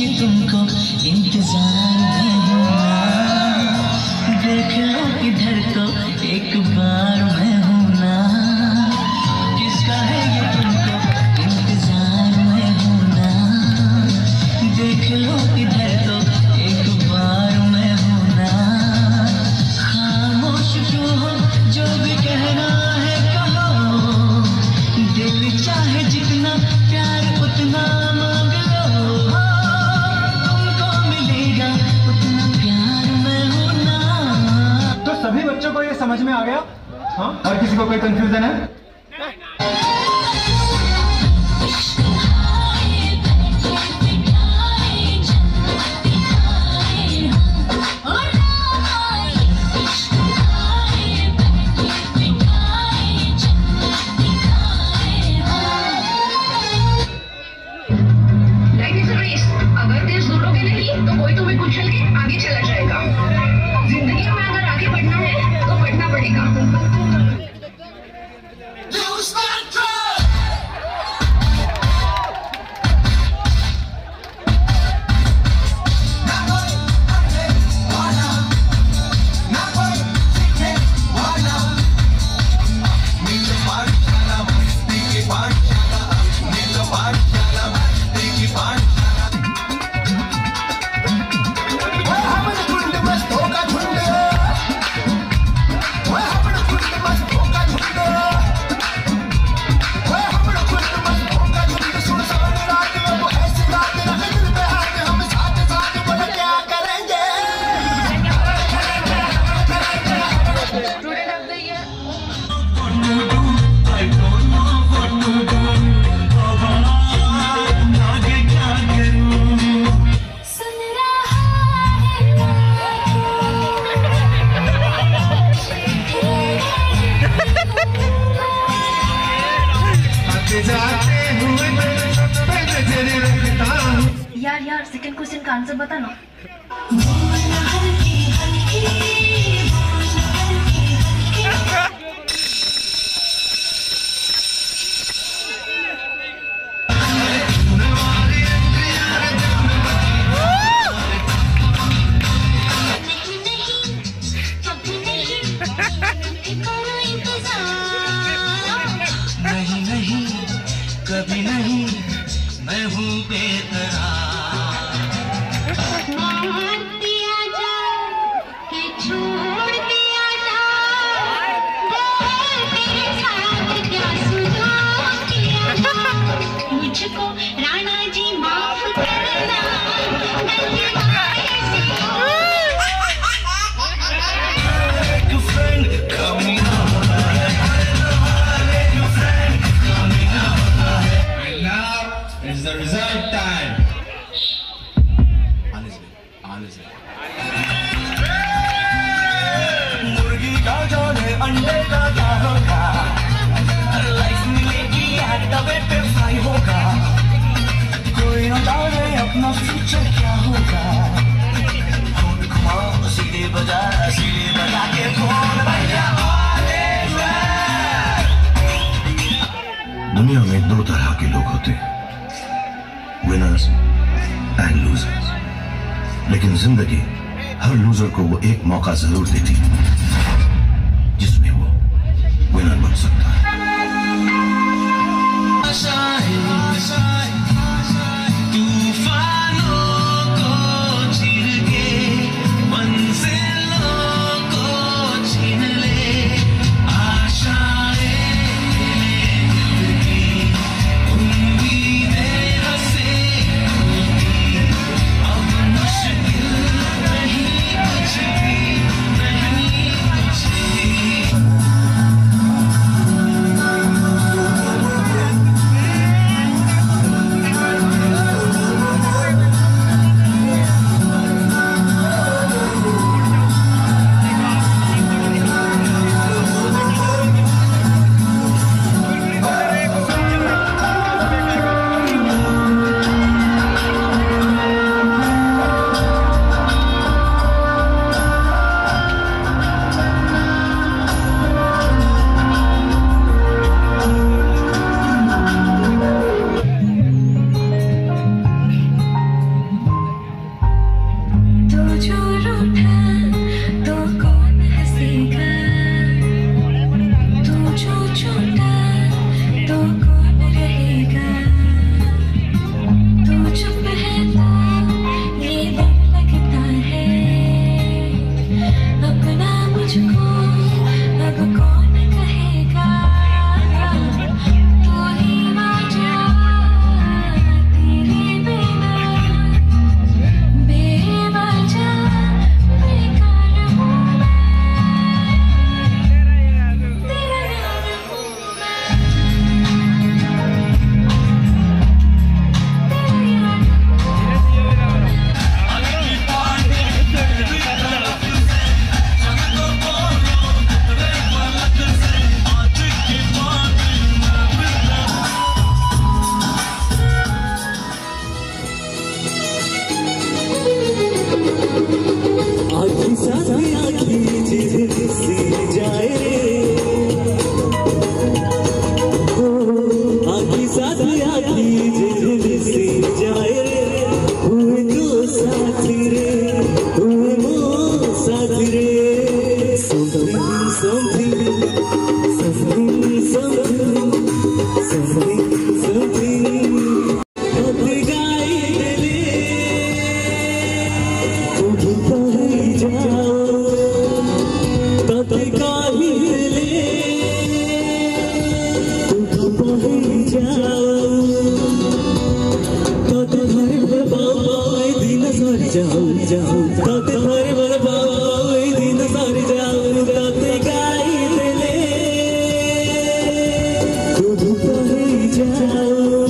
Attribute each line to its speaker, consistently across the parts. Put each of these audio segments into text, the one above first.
Speaker 1: ये तुमको इंतजार में हूँ ना, देख लो इधर तो एक बार मैं हूँ ना, किसका है ये तुमको इंतजार में हूँ ना, देख लो इधर तो एक बार मैं हूँ ना, खामोश क्यों हो जो भी कहना है कहो, दिल चाहे जितना प्यार उतना मांग लो, तुमको मिलेगा उतना प्यार मैं हूँ ना।
Speaker 2: तो सभी बच्चों को ये समझ में आ गया? हाँ, और किसी को कोई कंफ्यूजन है?
Speaker 3: अगर तेज दौड़ोगे नहीं तो कोई तुम्हें कुचल के आगे चला जाएगा। जिंदगी में अगर आगे बढ़ना है तो बढ़ना पड़ेगा।
Speaker 4: यार सेकंड क्वेश्चन का आंसर बता ना।
Speaker 1: नहीं नहीं कभी नहीं मैं हूँ बेकरार।
Speaker 3: मुझको राणा जी माफ करना।
Speaker 5: It's the result time. Honestly.
Speaker 1: मुर्गी का जाने अंडे का क्या होगा, लाइफ मिलेगी या तवे पे फ्राई होगा, कोई न जाने अपना फ्यूचर क्या होगा, फोन घुमाओ सीधे बजा के फोन बजा।
Speaker 6: दुनिया में दो तरह के लोग होते हैं, विनर्स एंड लूजर्स, लेकिन जिंदगी हर लूजर को वो एक मौका जरूर देती है जिसमें वो विनर बन सकता है।
Speaker 1: नहीं साथी रे तू मो साथी रे something something something something something something तोते गाई दिले तुम कहीं जाओ तोते गाई दिले तुम कहीं जाओ तोते घर बाबा दिन सारी जाओ जाओ तोते घर बाबा दिन सारी जाओ तोते गाई दिले तुम कहीं जाओ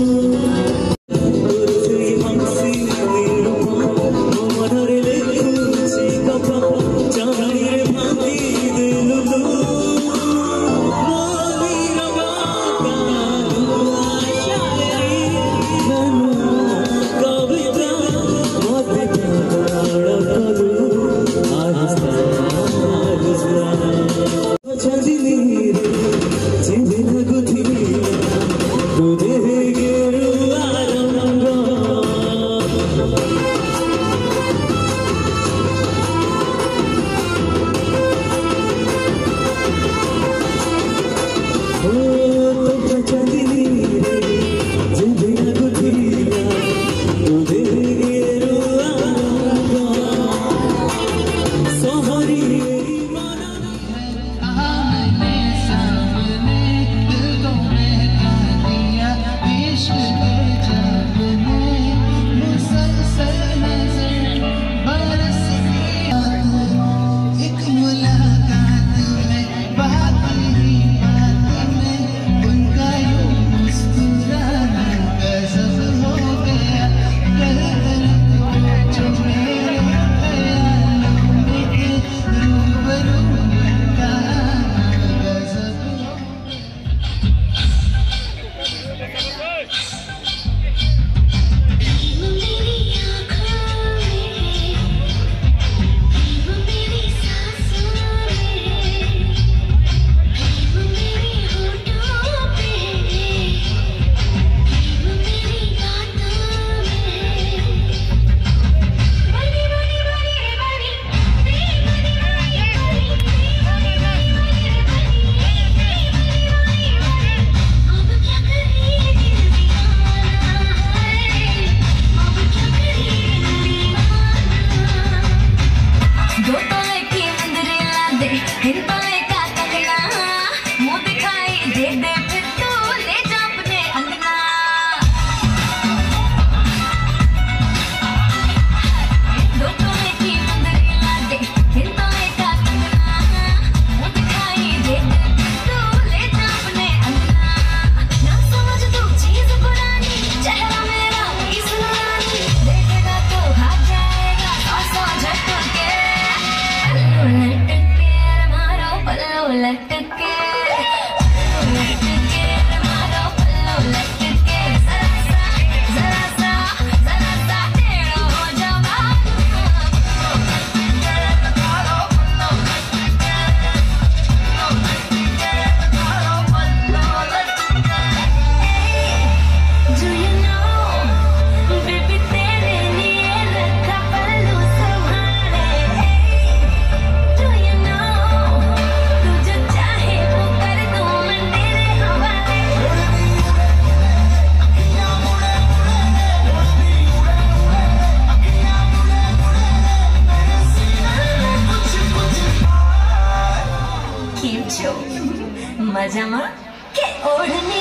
Speaker 4: मजामा के ओढ़नी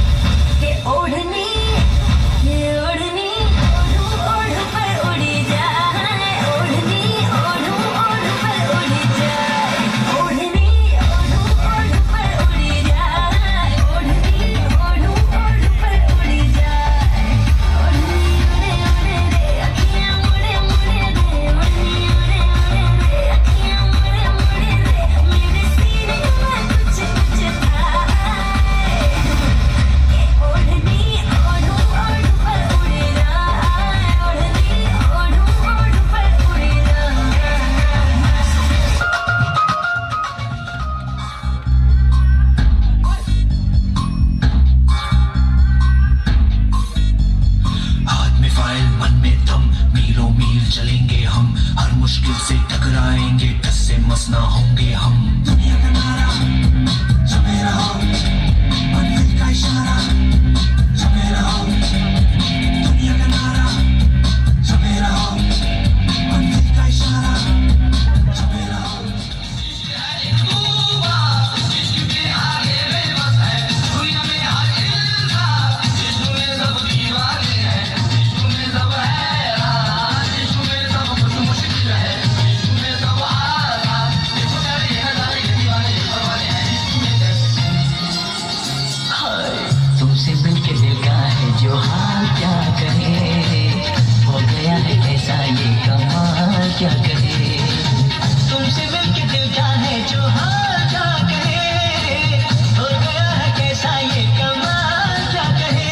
Speaker 4: के ओढ़नी के ओढ़नी ओढ़ पर उड़ी जाए ओढ़नी ओढ़ पर उड़ी जाए ओढ़नी ओढ़ पर उड़ी जाए ओढ़नी ओढ़ पर उड़ी जाए ओढ़नी उड़े उड़े रे अखियां मुड़े मुड़े रे ओढ़नी उड़े उड़े रे अखियां मुड़े मुड़े रे मेरे सीने में कुछ कुछ था
Speaker 1: चलेंगे हम, हर मुश्किल से टकराएंगे, टस से मस ना होंगे हम। दुनिया का नारा जमे रहो, मंजिल का इशारा जमे रहो, दुनिया का नारा जमे रहो, मंजिल का इशारा जमे रहो। तुमसे मिलके दिल का है जो हाल क्या कहे, हो गया है ऐसा ये कमाल क्या कहे। तुमसे मिलके दिल का है जो हाल क्या कहे, हो गया है कैसा ये कमाल क्या कहे।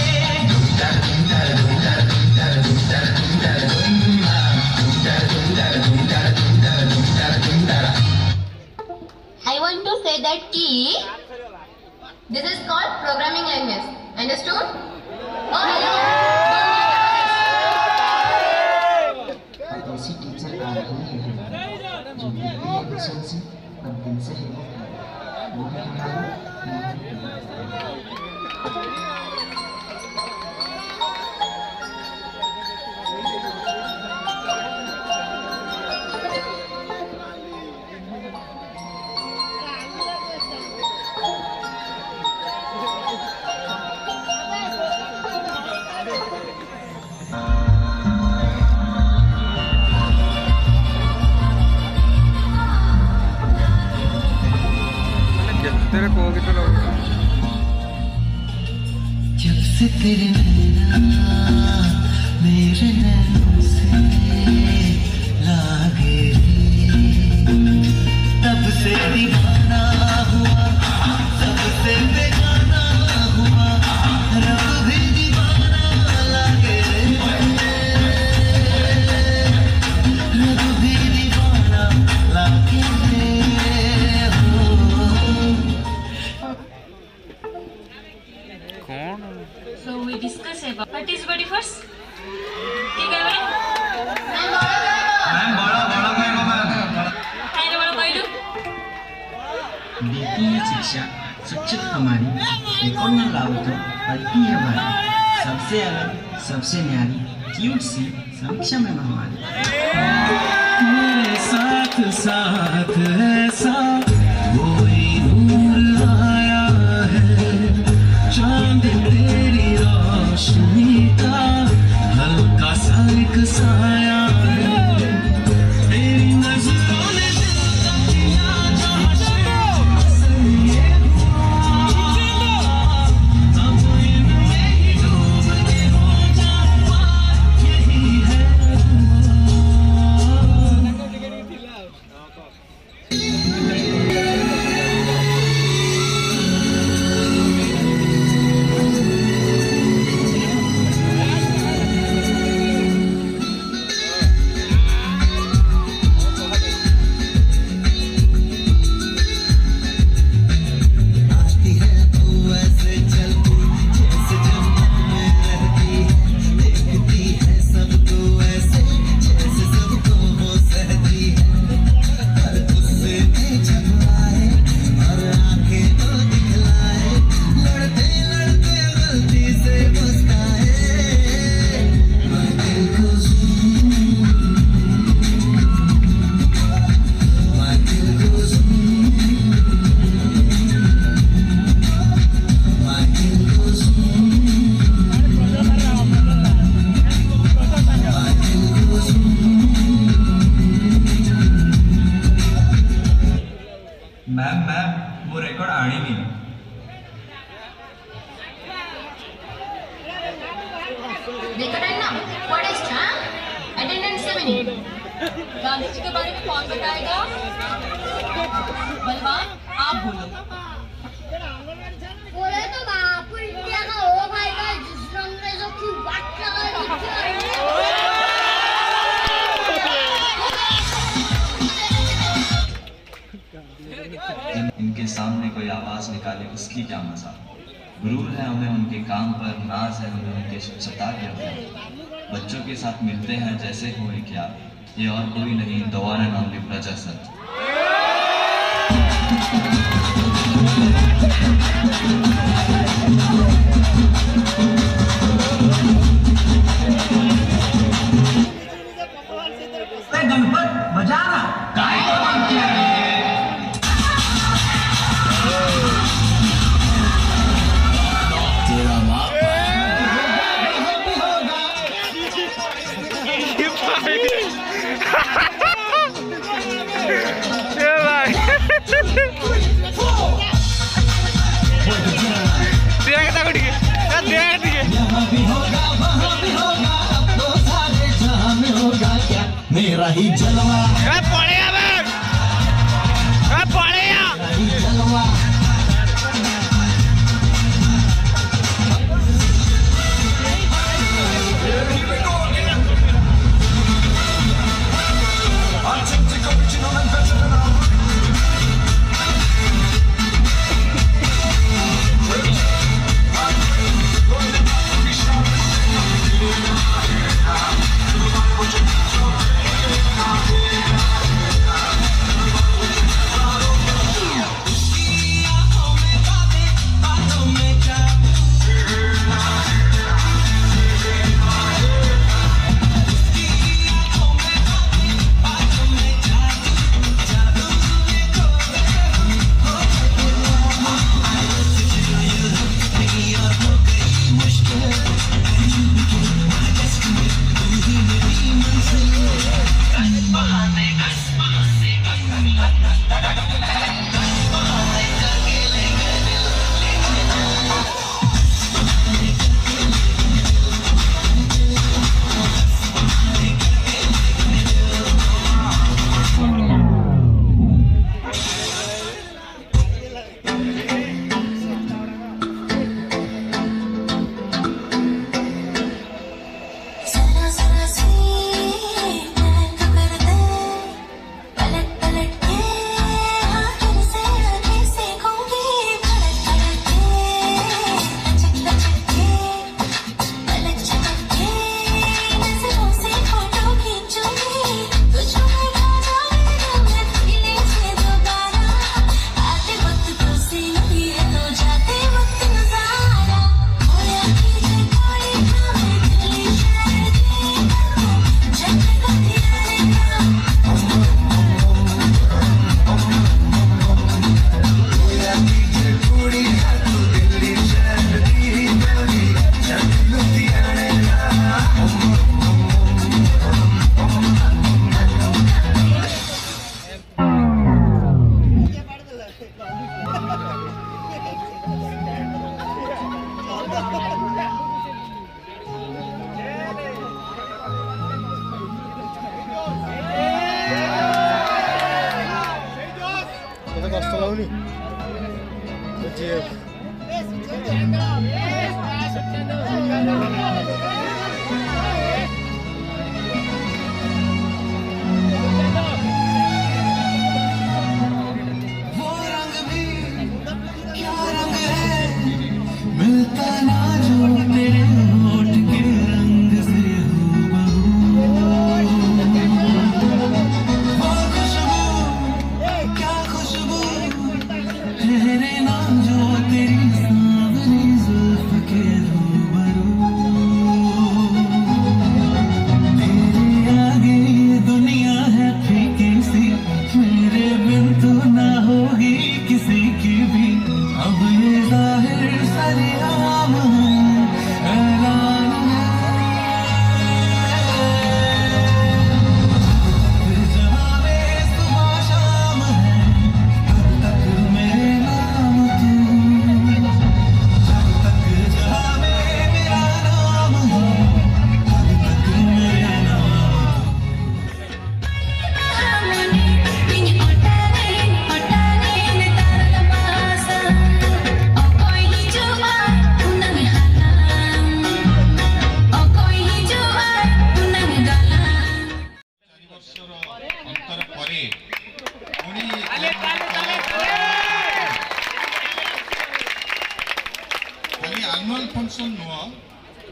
Speaker 3: I want to say that key. This is called programming language. Understood? Oh, hello.
Speaker 1: ऐसी टीचर आ रही है जो मिलती है मिशन से और दिल से है वो है हमारी। जब से तेरे नैना मेरे नैनों से लागे तब से दीवाना हुआ, सबसे बेगाना हुआ, रब भी दीवाना लागे, रब भी दीवाना लागे
Speaker 4: So we discuss about what is body first. ठीक है बड़े?
Speaker 2: मैम बड़ा बड़ा कहेगा मैम।
Speaker 4: है ना बड़ा कोई
Speaker 1: देती है शिक्षा शिक्षित हमारी, देखो न लाओ तो बढ़ती है हमारी, सबसे अलग सबसे न्यारी क्यूट सी समीक्षा में हमारी। मेरे साथ साथ ऐसा कोई नूर आया है, चांद तेरी रोशनी का हल्का सा एक साया है, तेरी नजरों ने दिल का किया जो अब इनमें ही डूब के हो जाऊंगा, यही है
Speaker 2: मैम वो रिकॉर्ड आ ही नहीं।
Speaker 3: Record ना? What is time? Attendance 7. Gandhi ji के बारे में कौन बताएगा? बलवान आप बोलो।
Speaker 7: बोले तो बापू इंडिया का हो भाईगा जिस रंग ने जो क्यों बात लगा
Speaker 5: इनके सामने कोई आवाज निकाले उसकी क्या मजा। गुरूर है हमें उनके काम पर, नाज है हमें उनके स्वच्छता के ऊपर। बच्चों के साथ मिलते हैं जैसे हुए क्या, ये और कोई नहीं the one and only प्रजा सर।
Speaker 1: गणपत बजाना काय को बनते हैं तेरा बाप मेरा ही जलवा जलवा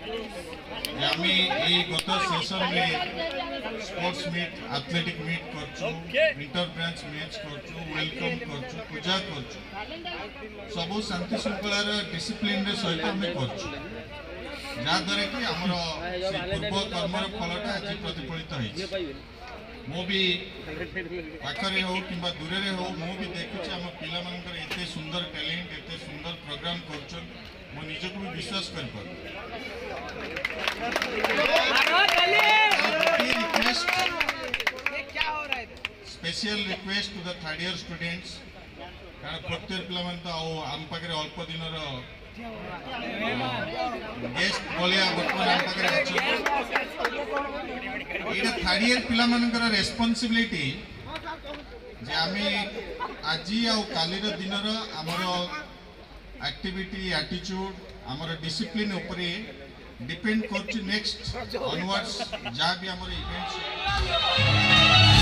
Speaker 8: आम गत सेशन में स्पोर्ट्स मीट एथलेटिक मीट कर इंटर ब्रांच मैच कर वेलकम कर पूजा कर सब शांति श्रृंखलार डिसिप्लिन सहित आम करद्वारा कि आमर पूर्व कर्मर फलटा आज प्रतिफलित हो मो भी पाखरे हो कि दूर हो मु भी देखुचे आम पिलामानकर एते सुंदर टैलेंट एते सुंदर प्रोग्राम कर मो निजको भी विश्वास कर special request to the third year students कारण फोर्थ ईयर पिला तो आम पाखे अल्प दिन गेस्ट भाया बर्तमान आम पाखे ये थर्ड ईयर पिला मानकर रेस्पॉन्सिबिलिटी जे आमे आज आ कालीर दिनर आमर एक्टिविटी एटीट्यूड आमर डिसिप्लिन उपरे डिपेंड कर नेक्स्ट ऑनवर्ड्स जहाँ भी आमर इवेंट्स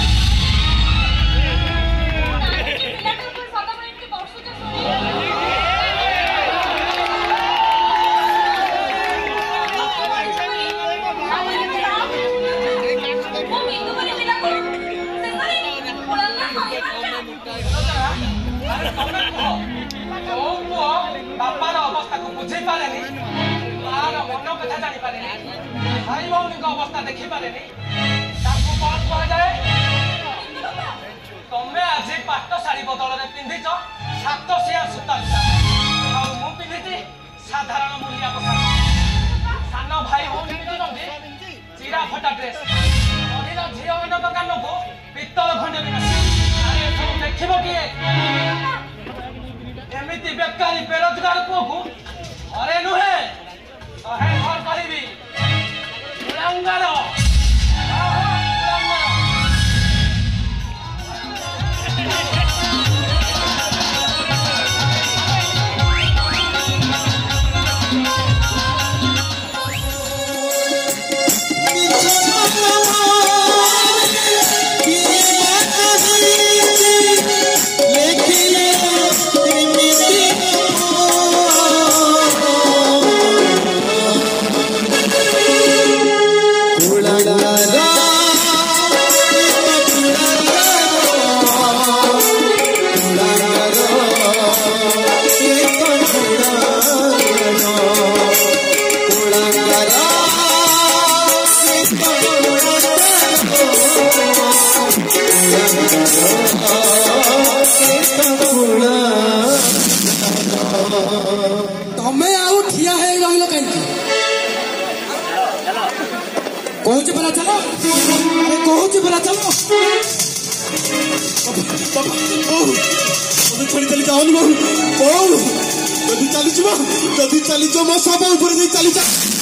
Speaker 9: बापार अवस्था को बुझे पारे तार मन कथा जानी पारे भाई भौणी अवस्था देखी पारे कौन कह जाए तमें आज पाट शाढ़ी बदल में पिंधिच 700 सूता पिंधि साधारण मूल्य पोषाक सान भाई भौणी पिंधुंट चिरा फटा ड्रेस झील मान कान को पितल खंडे भी देखिब किए एमती बेकारी बेरोजगार पुओ को अरे नुहे अहे घर करी कुलांगार
Speaker 10: तमें आउ ठिया है रहिलो कहीं कहूच परा चलो अरे कहूच परा चलो छोड़ी चली जाओ बहु जदि चली मो सब ऊपर चली जा